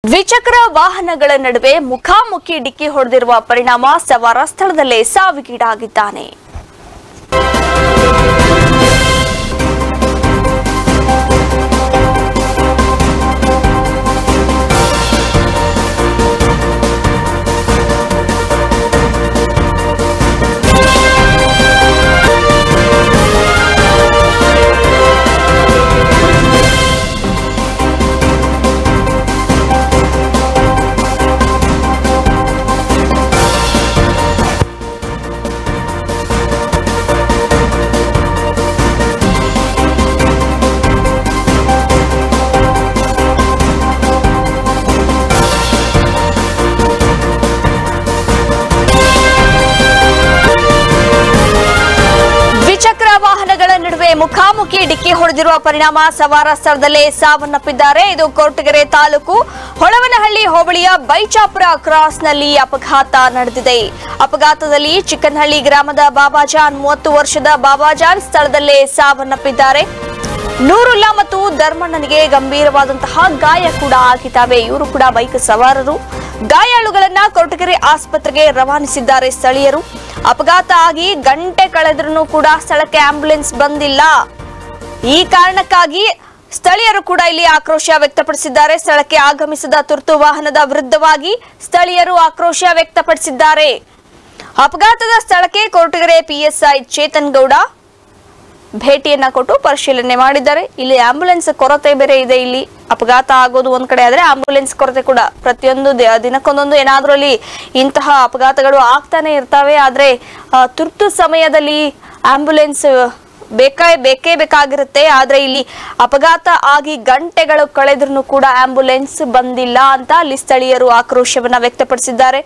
ದ್ವಿಚಕ್ರ ವಾಹನಗಳ ನಡುವೆ ಮುಖಾಮುಖಿ ಡಿಕ್ಕಿ ಹೊಡೆದಿರುವ ಪರಿಣಾಮ ಸವಾರ ಸ್ಥಳದಲ್ಲೇ ಸಾವಿಗೀಡಾಗಿದ್ದಾನೆ. ವಾಹನಗಳ ನಡುವೆ ಮುಖಾಮುಖಿ ಡಿಕ್ಕಿ ಹೊಡೆದಿರುವ ಪರಿಣಾಮ ಸವಾರ ಸ್ಥಳದಲ್ಲೇ ಸಾವನ್ನಪ್ಪಿದ್ದಾರೆ. ಇದು ಕೊರಟಗೆರೆ ತಾಲೂಕು ಹೊಳವನಹಳ್ಳಿ ಹೋಬಳಿಯ ಬೈಚಾಪುರ ಕ್ರಾಸ್ನಲ್ಲಿ ಅಪಘಾತ ನಡೆದಿದೆ. ಅಪಘಾತದಲ್ಲಿ ಚಿಕ್ಕನಹಳ್ಳಿ ಗ್ರಾಮದ ಬಾಬಾಜಾನ್ 30 ವರ್ಷದ ಬಾಬಾಜಾನ್ ಸ್ಥಳದಲ್ಲೇ ಸಾವನ್ನಪ್ಪಿದ್ದಾರೆ. ನೂರುಲ್ಲಾ ಮತ್ತು ಧರ್ಮಣ್ಣನಿಗೆ ಗಂಭೀರವಾದಂತಹ ಗಾಯ ಕೂಡ ಆಗಿದ್ದಾವೆ. ಇವರು ಕೂಡ ಬೈಕ್ ಸವಾರರು. ಗಾಯಾಳುಗಳನ್ನ ಕೊರಟಗೆರೆ ಆಸ್ಪತ್ರೆಗೆ ರವಾನಿಸಿದ್ದಾರೆ ಸ್ಥಳೀಯರು. ಅಪಘಾತ ಆಗಿ ಗಂಟೆ ಕಳೆದ್ರೂ ಕೂಡ ಸ್ಥಳಕ್ಕೆ ಆಂಬ್ಯುಲೆನ್ಸ್ ಬಂದಿಲ್ಲ. ಈ ಕಾರಣಕ್ಕಾಗಿ ಸ್ಥಳೀಯರು ಕೂಡ ಇಲ್ಲಿ ಆಕ್ರೋಶ ವ್ಯಕ್ತಪಡಿಸಿದ್ದಾರೆ. ಸ್ಥಳಕ್ಕೆ ಆಗಮಿಸಿದ ತುರ್ತು ವಾಹನದ ವಿರುದ್ಧವಾಗಿ ಸ್ಥಳೀಯರು ಆಕ್ರೋಶ ವ್ಯಕ್ತಪಡಿಸಿದ್ದಾರೆ. ಅಪಘಾತದ ಸ್ಥಳಕ್ಕೆ ಕೊರಟಗೆರೆ ಪಿಎಸ್ಐ ಚೇತನ್ ಗೌಡ ಭೇಟಿಯನ್ನ ಕೊಟ್ಟು ಪರಿಶೀಲನೆ ಮಾಡಿದ್ದಾರೆ. ಇಲ್ಲಿ ಆಂಬ್ಯುಲೆನ್ಸ್ ಕೊರತೆ ಬೇರೆ ಇದೆ. ಇಲ್ಲಿ ಅಪಘಾತ ಆಗೋದು ಒಂದ್ ಕಡೆ ಆದ್ರೆ ಆಂಬ್ಯುಲೆನ್ಸ್ ಕೊರತೆ ಕೂಡ ಪ್ರತಿಯೊಂದು ದಿನಕ್ಕೊಂದೊಂದು ಏನಾದ್ರೂ ಅಲ್ಲಿ ಇಂತಹ ಅಪಘಾತಗಳು ಆಗ್ತಾನೆ ಇರ್ತವೆ. ಆದ್ರೆ ತುರ್ತು ಸಮಯದಲ್ಲಿ ಆಂಬ್ಯುಲೆನ್ಸ್ ಬೇಕೇ ಬೇಕಾಗಿರುತ್ತೆ. ಆದ್ರೆ ಇಲ್ಲಿ ಅಪಘಾತ ಆಗಿ ಗಂಟೆಗಳು ಕಳೆದ್ರೂ ಕೂಡ ಆಂಬ್ಯುಲೆನ್ಸ್ ಬಂದಿಲ್ಲ ಅಂತ ಅಲ್ಲಿ ಸ್ಥಳೀಯರು ಆಕ್ರೋಶವನ್ನ ವ್ಯಕ್ತಪಡಿಸಿದ್ದಾರೆ.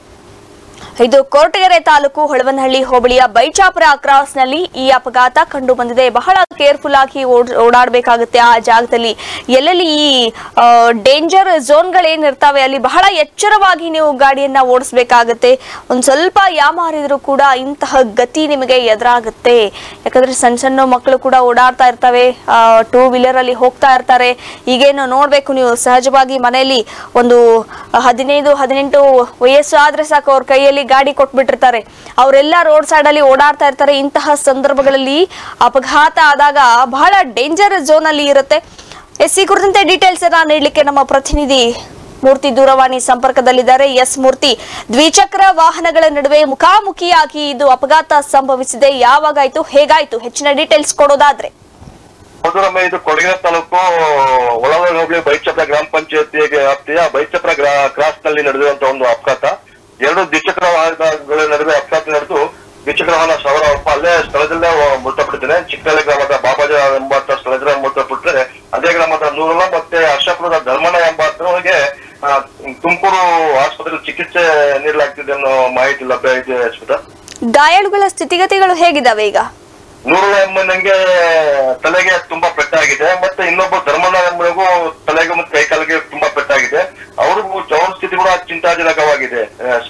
ಇದು ಕೊರಟಗೆರೆ ತಾಲೂಕು ಹೊಳವನಹಳ್ಳಿ ಹೋಬಳಿಯ ಬೈಚಾಪುರ ಕ್ರಾಸ್ನಲ್ಲಿ ಈ ಅಪಘಾತ ಕಂಡು ಬಂದಿದೆ. ಬಹಳ ಕೇರ್ಫುಲ್ ಆಗಿ ಓಡಾಡಬೇಕಾಗುತ್ತೆ. ಆ ಜಾಗದಲ್ಲಿ ಎಲ್ಲೆಲ್ಲಿ ಈ ಡೇಂಜರ್ ಝೋನ್ಗಳೇನಿರ್ತಾವೆ ಅಲ್ಲಿ ಬಹಳ ಎಚ್ಚರವಾಗಿ ನೀವು ಗಾಡಿಯನ್ನ ಓಡಿಸಬೇಕಾಗುತ್ತೆ. ಒಂದ್ ಸ್ವಲ್ಪ ಯಾಮಾರಿದ್ರು ಕೂಡ ಇಂತಹ ಗತಿ ನಿಮಗೆ ಎದುರಾಗುತ್ತೆ. ಯಾಕಂದ್ರೆ ಸಣ್ಣ ಸಣ್ಣ ಮಕ್ಕಳು ಕೂಡ ಓಡಾಡ್ತಾ ಇರ್ತವೆ, 2 ವೀಲರ್ ಅಲ್ಲಿ ಹೋಗ್ತಾ ಇರ್ತಾರೆ. ಈಗೇನು ನೋಡ್ಬೇಕು ನೀವು, ಸಹಜವಾಗಿ ಮನೆಯಲ್ಲಿ ಒಂದು 15-18 ವಯಸ್ಸು ಆದ್ರೆ ಸಾಕು, ಅವ್ರ ಕೈಯಲ್ಲಿ ಗಾಡಿ ಕೊಟ್ಬಿಟ್ಟಿರ್ತಾರೆ. ಅವರೆಲ್ಲ ರೋಡ್ ಸೈಡ್ ಅಲ್ಲಿ ಓಡಾಡ್ತಾ ಇರ್ತಾರೆ. ಇಂತಹ ಸಂದರ್ಭಗಳಲ್ಲಿ ಅಪಘಾತ ಆದಾಗ ಬಹಳ ಡೇಂಜರ್ ಝೋನ್ ಅಲ್ಲಿ ಇರುತ್ತೆ. ಈ ಕುರಿತಂತೆ ಡೀಟೇಲ್ಸ್ ಅನ್ನ ನೀಡಲಿಕ್ಕೆ ನಮ್ಮ ಪ್ರತಿನಿಧಿ ಮೂರ್ತಿ ದೂರವಾಣಿ ಸಂಪರ್ಕದಲ್ಲಿದ್ದಾರೆ. ಎಸ್ ಮೂರ್ತಿ, ದ್ವಿಚಕ್ರ ವಾಹನಗಳ ನಡುವೆ ಮುಖಾಮುಖಿಯಾಗಿ ಇದು ಅಪಘಾತ ಸಂಭವಿಸಿದೆ. ಯಾವಾಗಾಯ್ತು, ಹೇಗಾಯ್ತು, ಹೆಚ್ಚಿನ ಡೀಟೇಲ್ಸ್ ಕೊಡೋದಾದ್ರೆ? ಇದು ಕೊರಟಗೆರೆ ತಾಲೂಕು ಹೊಳವನಹಳ್ಳಿ ಹೋಬಳಿ ಬೈಚಾಪುರ ಗ್ರಾಮ ಪಂಚಾಯತಿ ವ್ಯಾಪ್ತಿಯ ಬೈಚಾಪುರ ಕ್ರಾಸ್ ನಲ್ಲಿ ನಡೆದಿರುವಂತಹ ಒಂದು ಅಪಘಾತ. 2 ದ್ವಿಚಕ್ರ ವಾಹನಗಳ ನಡುವೆ ಅಪಘಾತ ನಡೆದು ದ್ವಿಚಕ್ರ ವಾಹನ ಸವಾರ ಅಲ್ಲೇ ಸ್ಥಳದಲ್ಲೇ ಮೃತಪಟ್ಟಿದ್ದಾನೆ. ಚಿಕ್ಕನಹಳ್ಳಿ ಗ್ರಾಮದ ಬಾಬಾಜಾನ್ ಎಂಬಾತ ಸ್ಥಳದಲ್ಲೇ ಮೃತಪಟ್ಟರೆ, ಅದೇ ಗ್ರಾಮದ ನೂರುಲ್ಲಾ ಮತ್ತೆ ಅರ್ಷಾಪುರದ ಧರ್ಮಣ್ಣ ಎಂಬಾತನಿಗೆ ತುಮಕೂರು ಆಸ್ಪತ್ರೆಯಲ್ಲಿ ಚಿಕಿತ್ಸೆ ನೀಡಲಾಗ್ತಿದೆ ಅನ್ನೋ ಮಾಹಿತಿ ಲಭ್ಯ ಇದೆ. ಗಾಯಾಳುಗಳ ಸ್ಥಿತಿಗತಿಗಳು ಹೇಗಿದ್ದಾವೆ ಈಗ? ನೂರುಲ್ಲಾ ಎಂಬನಿಗೆ ತಲೆಗೆ ತುಂಬಾ ಪೆಟ್ಟಾಗಿದೆ. ಮತ್ತೆ ಇನ್ನೊಬ್ಬ ಧರ್ಮಣ್ಣ ಎಂಬನಿಗೂ ತಲೆಗೆ ಮತ್ತು ಕೈಕಾಲಿಗೆ ತುಂಬಾ ಪೆಟ್ಟಾಗಿದೆ. ಅವ್ರ ಸ್ಥಿತಿ ಕೂಡ ಚಿಂತಾಜನಕವಾಗಿದೆ.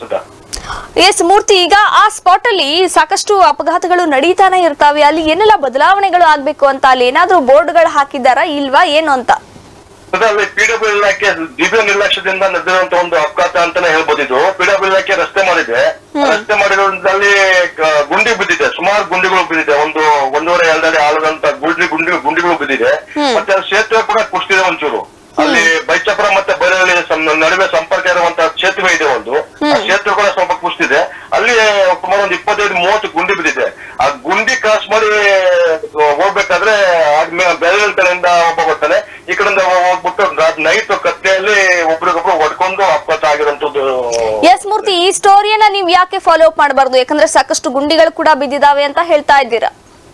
ಎಸ್ ಮೂರ್ತಿ, ಈಗ ಆ ಸ್ಪಾಟ್ ಅಲ್ಲಿ ಸಾಕಷ್ಟು ಅಪಘಾತಗಳು ನಡೀತಾನೆ ಇರ್ತಾವೆ. ಅಲ್ಲಿ ಏನೆಲ್ಲ ಬದಲಾವಣೆಗಳು ಆಗ್ಬೇಕು ಅಂತ ಅಲ್ಲಿ ಏನಾದ್ರೂ ಬೋರ್ಡ್ಗಳು ಹಾಕಿದ್ದಾರಾ ಇಲ್ವಾ ಏನು ಅಂತ? ಅಲ್ಲಿ ಪಿಡಬ್ಲ್ಯೂ ಇಲಾಖೆ ದಿವ್ಯ ನಿರ್ಲಕ್ಷ್ಯದಿಂದ ನಡೆದಿರುವಂತ ಒಂದು ಅಪಘಾತ ಅಂತಾನೆ ಹೇಳ್ಬೋದು. ಇದು ಪಿಡಬ್ಲ್ಯೂ ಇಲಾಖೆ ರಸ್ತೆ ಮಾಡಿದೆ. ರಸ್ತೆ ಮಾಡಿರೋದ್ರಲ್ಲಿ ಗುಂಡಿ ಬಿದ್ದಿದೆ, ಸುಮಾರು ಗುಂಡಿಗಳು ಬಿದ್ದಿದೆ. 1.5-2 ಅಡಿ ಆಳದಂತ ಗುಂಡಿಗಳು ಬಿದ್ದಿದೆ. ಮತ್ತೆ ಸೇತುವೆ ಕೂಡ ಕುಸಿದಿದೆ ಒಂಚೂರು. ಅಲ್ಲಿ ಬೈಚಾಪುರ ಮತ್ತೆ ಬೈರಹಳ್ಳಿ ನಡುವೆ ಸಂಪರ್ಕ ಇರುವಂತಹ ಸೇತುವೆ ಇದೆ ಒಂದು, ಆ ಸೇತುವೆ ಕೂಡ ಸ್ವಲ್ಪ ಕುಸಿದಿದೆ. ಅಲ್ಲಿ ಸುಮಾರು ಒಂದು 25-30 ಗುಂಡಿ ಬಿದ್ದಿದೆ. ಆ ಗುಂಡಿ ಕ್ರಾಸ್ ಮಾಡಿ ಹೋಗ್ಬೇಕಾದ್ರೆ ಬೆಳಗಲ್ ಕಡೆಯಿಂದ ಒಬ್ಬ ಬರ್ತಾನೆ, ಈ ಕಡೆಯಿಂದ ಹೋಗ್ಬಿಟ್ಟು ನೈಟ್ ಕತ್ತೆಯಲ್ಲಿ ಒಬ್ರಿಗೊಬ್ರು ಹೊಡ್ಕೊಂಡು ಅಪಘಾತ ಆಗಿರುವಂತದ್ದು. ಎಸ್ ಮೂರ್ತಿ, ಈ ಸ್ಟೋರಿಯನ್ನ ನೀವು ಯಾಕೆ ಫಾಲೋ ಅಪ್ ಮಾಡಬಾರ್ದು? ಯಾಕಂದ್ರೆ ಸಾಕಷ್ಟು ಗುಂಡಿಗಳು ಕೂಡ ಬಿದ್ದಿದಾವೆ ಅಂತ ಹೇಳ್ತಾ ಇದ್ದೀರಾ.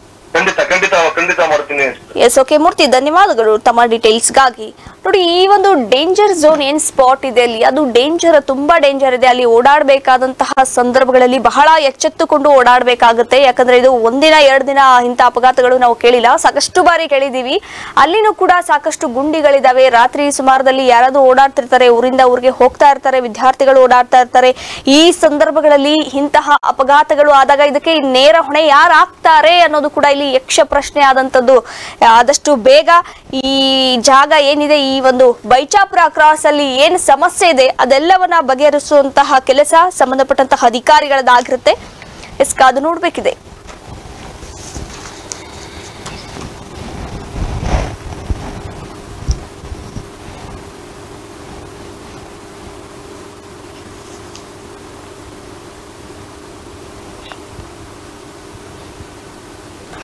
ಖಂಡಿತ ಮಾಡ್ತೀನಿ. ಎಸ್, ಓಕೆ ಮೂರ್ತಿ, ಧನ್ಯವಾದಗಳು ತಮ್ಮ ಡೀಟೇಲ್ಸ್ಗಾಗಿ. ನೋಡಿ, ಈ ಒಂದು ಡೇಂಜರ್ ಝೋನ್ ಏನ್ ಸ್ಪಾಟ್ ಇದೆ ಅಲ್ಲಿ, ಅದು ತುಂಬಾ ಡೇಂಜರ್ ಇದೆ. ಅಲ್ಲಿ ಓಡಾಡಬೇಕಾದಂತಹ ಸಂದರ್ಭಗಳಲ್ಲಿ ಬಹಳ ಎಚ್ಚೆತ್ತುಕೊಂಡು ಓಡಾಡಬೇಕಾಗುತ್ತೆ. ಯಾಕಂದ್ರೆ ಇದು 1 ದಿನ 2 ದಿನ ಇಂಥ ಅಪಘಾತಗಳು ನಾವು ಕೇಳಿಲ್ಲ, ಸಾಕಷ್ಟು ಬಾರಿ ಕೇಳಿದೀವಿ. ಅಲ್ಲಿನೂ ಕೂಡ ಸಾಕಷ್ಟು ಗುಂಡಿಗಳಿದಾವೆ. ರಾತ್ರಿ ಸುಮಾರದಲ್ಲಿ ಯಾರಾದ್ರೂ ಓಡಾಡ್ತಿರ್ತಾರೆ, ಊರಿಂದ ಊರಿಗೆ ಹೋಗ್ತಾ ಇರ್ತಾರೆ, ವಿದ್ಯಾರ್ಥಿಗಳು ಓಡಾಡ್ತಾ ಇರ್ತಾರೆ. ಈ ಸಂದರ್ಭಗಳಲ್ಲಿ ಇಂತಹ ಅಪಘಾತಗಳು ಆದಾಗ ಇದಕ್ಕೆ ನೇರ ಹೊಣೆ ಯಾರು ಆಗ್ತಾರೆ ಅನ್ನೋದು ಕೂಡ ಇಲ್ಲಿ ಅಲ್ಲಿ ಯಕ್ಷ ಪ್ರಶ್ನೆ ಆದಂತದ್ದು. ಆದಷ್ಟು ಬೇಗ ಈ ಜಾಗ ಏನಿದೆ, ಈ ಒಂದು ಬೈಚಾಪುರ ಕ್ರಾಸ್ ಅಲ್ಲಿ ಏನು ಸಮಸ್ಯೆ ಇದೆ ಅದೆಲ್ಲವನ್ನ ಬಗೆಹರಿಸುವಂತಹ ಕೆಲಸ ಸಂಬಂಧಪಟ್ಟಂತಹ ಅಧಿಕಾರಿಗಳದ್ದಾಗಿರುತ್ತೆ. ಕಾದು ನೋಡ್ಬೇಕಿದೆ.